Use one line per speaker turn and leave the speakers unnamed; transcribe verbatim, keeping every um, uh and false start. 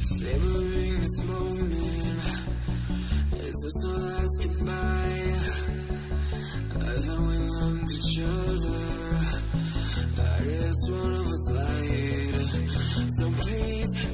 Savoring this moment, is this our last goodbye? I thought we loved each other, I guess one of us lied. So please